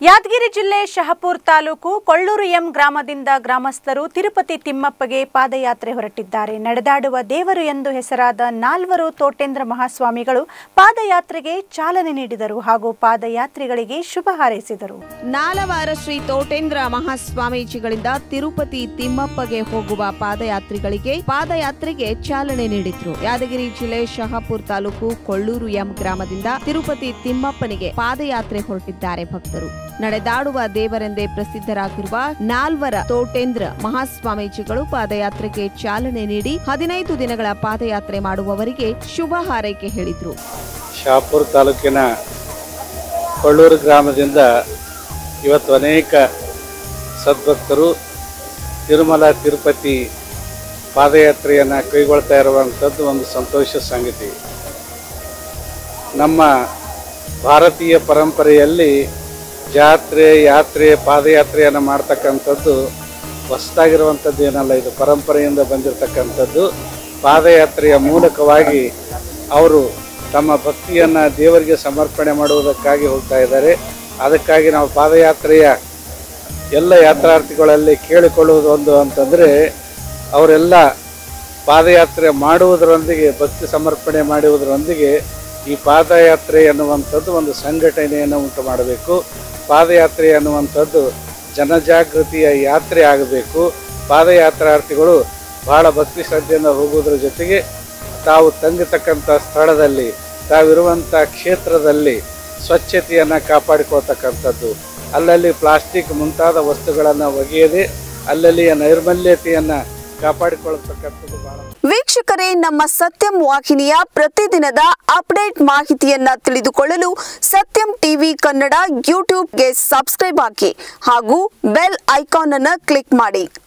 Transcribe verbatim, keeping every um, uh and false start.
ಯಾದಗಿರಿ ಜಿಲ್ಲೆ ಶಹಪುರ ತಾಲೂಕು ಕೊಳ್ಳೂರು ಎಂ ಗ್ರಾಮದಿಂದ ಗ್ರಾಮಸ್ಥರು ತಿರುಪತಿ ತಿಮ್ಮಪ್ಪಗೆ ಪಾದಯಾತ್ರೆ ಹೊರಟಿದ್ದಾರೆ. ನಡೆದಾಡುವ ದೇವರು ಎಂದು ಹೆಸರಾದ ನಾಲ್ವರು ತೋಟೇಂದ್ರ ಮಹಾಸ್ವಾಮಿಗಳು ಪಾದಯಾತ್ರೆಗೆ ಚಾಲನೆ ನೀಡಿದರು ಹಾಗೂ ಪಾದಯಾತ್ರಿಗಳಿಗೆ ಶುಭ ಹಾರೈಸಿದರು. ನಾಲವಾರ ಶ್ರೀ ತೋಟೇಂದ್ರ ಮಹಾಸ್ವಾಮೀಜಿಗಳಿಂದ ತಿರುಪತಿ ತಿಮ್ಮಪ್ಪಗೆ ಹೋಗುವ ಪಾದಯಾತ್ರಿಗಳಿಗೆ ಪಾದಯಾತ್ರೆಗೆ ಚಾಲನೆ ನೀಡಿದ್ರು. ಯಾದಗಿರಿ ಜಿಲ್ಲೆ ಶಹಪುರ ತಾಲೂಕು ಕೊಳ್ಳೂರು ಎಂ ಗ್ರಾಮದಿಂದ ತಿರುಪತಿ ತಿಮ್ಮಪ್ಪನಿಗೆ ಪಾದಯಾತ್ರೆ ಹೊರಟಿದ್ದಾರೆ ಭಕ್ತರು. ನಡೆದಾಡುವ ದೇವರೆಂದೇ ಪ್ರಸಿದ್ಧರಾಗಿರುವ ನಾಲ್ವರ ತೋಟೇಂದ್ರ ಮಹಾಸ್ವಾಮೀಜಿಗಳು ಪಾದಯಾತ್ರೆಗೆ ಚಾಲನೆ ನೀಡಿ ಹದಿನೈದು ದಿನಗಳ ಪಾದಯಾತ್ರೆ ಮಾಡುವವರಿಗೆ ಶುಭ ಹಾರೈಕೆ ಹೇಳಿದ್ರು. ಶಹಪುರ ತಾಲೂಕಿನ ಕೊಳ್ಳೂರು ಗ್ರಾಮದಿಂದ ಇವತ್ತು ಅನೇಕ ಸದ್ಭಕ್ತರು ತಿರುಮಲ ತಿರುಪತಿ ಪಾದಯಾತ್ರೆಯನ್ನು ಕೈಗೊಳ್ತಾ ಇರುವಂಥದ್ದು ಒಂದು ಸಂತೋಷ ಸಂಗತಿ. ನಮ್ಮ ಭಾರತೀಯ ಪರಂಪರೆಯಲ್ಲಿ ಜಾತ್ರೆ ಯಾತ್ರೆ ಪಾದಯಾತ್ರೆಯನ್ನು ಮಾಡ್ತಕ್ಕಂಥದ್ದು ಹೊಸದಾಗಿರುವಂಥದ್ದು ಏನಲ್ಲ, ಇದು ಪರಂಪರೆಯಿಂದ ಬಂದಿರತಕ್ಕಂಥದ್ದು. ಪಾದಯಾತ್ರೆಯ ಮೂಲಕವಾಗಿ ಅವರು ತಮ್ಮ ಭಕ್ತಿಯನ್ನು ದೇವರಿಗೆ ಸಮರ್ಪಣೆ ಮಾಡುವುದಕ್ಕಾಗಿ ಹೋಗ್ತಾ ಇದ್ದಾರೆ. ಅದಕ್ಕಾಗಿ ನಾವು ಪಾದಯಾತ್ರೆಯ ಎಲ್ಲ ಯಾತ್ರಾರ್ಥಿಗಳಲ್ಲಿ ಕೇಳಿಕೊಳ್ಳುವುದು ಒಂದು ಅಂತಂದರೆ, ಅವರೆಲ್ಲ ಪಾದಯಾತ್ರೆ ಮಾಡುವುದರೊಂದಿಗೆ ಭಕ್ತಿ ಸಮರ್ಪಣೆ ಮಾಡುವುದರೊಂದಿಗೆ ಈ ಪಾದಯಾತ್ರೆ ಎನ್ನುವಂಥದ್ದು ಒಂದು ಸಂಘಟನೆಯನ್ನು ಉಂಟು ಮಾಡಬೇಕು. ಪಾದಯಾತ್ರೆ ಅನ್ನುವಂಥದ್ದು ಜನಜಾಗೃತಿಯ ಯಾತ್ರೆ ಆಗಬೇಕು. ಪಾದಯಾತ್ರಾರ್ಥಿಗಳು ಬಹಳ ಭಕ್ತಿ ಶ್ರದ್ಧೆಯಿಂದ ಹೋಗುವುದರ ಜೊತೆಗೆ ತಾವು ತಂಗತಕ್ಕಂಥ ಸ್ಥಳದಲ್ಲಿ ತಾವಿರುವಂಥ ಕ್ಷೇತ್ರದಲ್ಲಿ ಸ್ವಚ್ಛತೆಯನ್ನು ಕಾಪಾಡಿಕೊಳ್ತಕ್ಕಂಥದ್ದು, ಅಲ್ಲಲ್ಲಿ ಪ್ಲಾಸ್ಟಿಕ್ ಮುಂತಾದ ವಸ್ತುಗಳನ್ನು ಒಗೆಯದೆ ಅಲ್ಲಲ್ಲಿಯ ನೈರ್ಮಲ್ಯತೆಯನ್ನು ಕಾಪಾಡಿಕೊಳ್ಳತಕ್ಕಂಥದ್ದು ಬಹಳ. ವೀಕ್ಷಕರೇ, ನಮ್ಮ ಸತ್ಯಂ ವಾಹಿನಿಯ ಪ್ರತಿದಿನದ ಅಪ್ಡೇಟ್ ಮಾಹಿತಿಯನ್ನ ತಿಳಿದುಕೊಳ್ಳಲು ಸತ್ಯಂ ಟಿವಿ ಕನ್ನಡ ಯೂಟ್ಯೂಬ್ಗೆ ಸಬ್ಸ್ಕ್ರೈಬ್ ಆಗಿ ಹಾಗೂ ಬೆಲ್ ಐಕಾನ್ ಅನ್ನು ಕ್ಲಿಕ್ ಮಾಡಿ.